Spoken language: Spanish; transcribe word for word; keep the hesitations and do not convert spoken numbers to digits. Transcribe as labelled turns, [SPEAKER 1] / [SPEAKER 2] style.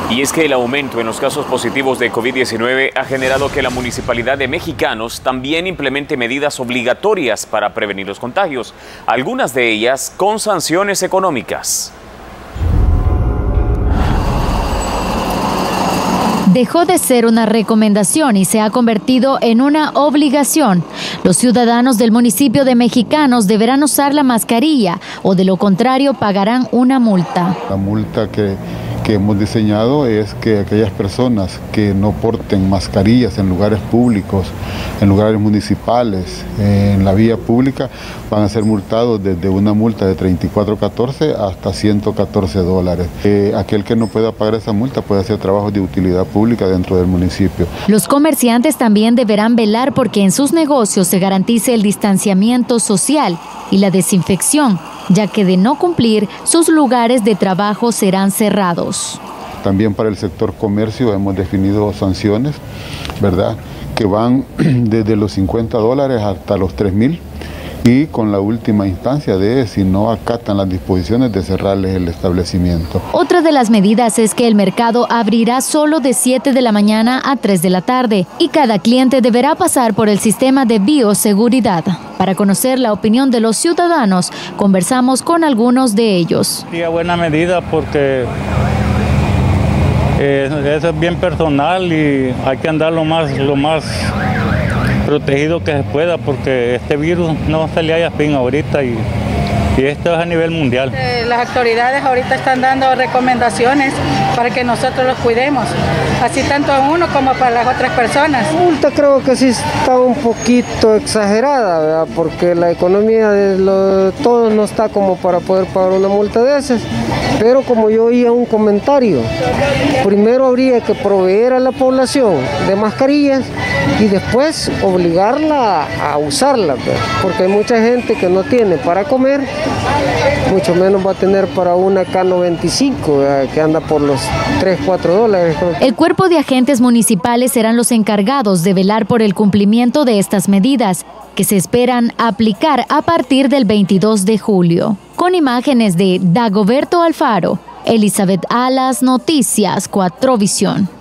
[SPEAKER 1] Y es que el aumento en los casos positivos de COVID diecinueve ha generado que la Municipalidad de Mexicanos también implemente medidas obligatorias para prevenir los contagios, algunas de ellas con sanciones económicas.
[SPEAKER 2] Dejó de ser una recomendación y se ha convertido en una obligación. Los ciudadanos del municipio de Mexicanos deberán usar la mascarilla o de lo contrario pagarán una multa.
[SPEAKER 3] La multa que, que hemos diseñado es que aquellas personas que no porten mascarillas en lugares públicos, en lugares municipales, en la vía pública, van a ser multados desde una multa de treinta y cuatro catorce hasta ciento catorce dólares. Eh, aquel que no pueda pagar esa multa puede hacer trabajos de utilidad pública dentro del municipio.
[SPEAKER 2] Los comerciantes también deberán velar porque en sus negocios se garantice el distanciamiento social y la desinfección, ya que de no cumplir, sus lugares de trabajo serán cerrados.
[SPEAKER 3] También para el sector comercio hemos definido sanciones, ¿verdad?, que van desde los cincuenta dólares hasta los tres mil, y con la última instancia de, si no acatan las disposiciones, de cerrarles el establecimiento.
[SPEAKER 2] Otra de las medidas es que el mercado abrirá solo de siete de la mañana a tres de la tarde y cada cliente deberá pasar por el sistema de bioseguridad. Para conocer la opinión de los ciudadanos, conversamos con algunos de ellos.
[SPEAKER 4] Sí, buena medida porque eh, eso es bien personal y hay que andar lo más, lo más protegido que se pueda porque este virus no se le haya fin ahorita y, y esto es a nivel mundial.
[SPEAKER 5] Eh, las autoridades ahorita están dando recomendaciones para que nosotros los cuidemos, así tanto a uno como para las otras personas.
[SPEAKER 6] La multa creo que sí está un poquito exagerada, ¿verdad?, porque la economía de lo, todos no está como para poder pagar una multa de esas, pero como yo oía un comentario, primero habría que proveer a la población de mascarillas y después obligarla a usarla, porque hay mucha gente que no tiene para comer, mucho menos va a tener para una K noventa y cinco, ¿verdad?, que anda por los tres, cuatro dólares.
[SPEAKER 2] El cuerpo de agentes municipales serán los encargados de velar por el cumplimiento de estas medidas, que se esperan aplicar a partir del veintidós de julio. Con imágenes de Dagoberto Alfaro, Elizabeth Alas, Noticias cuatro Visión.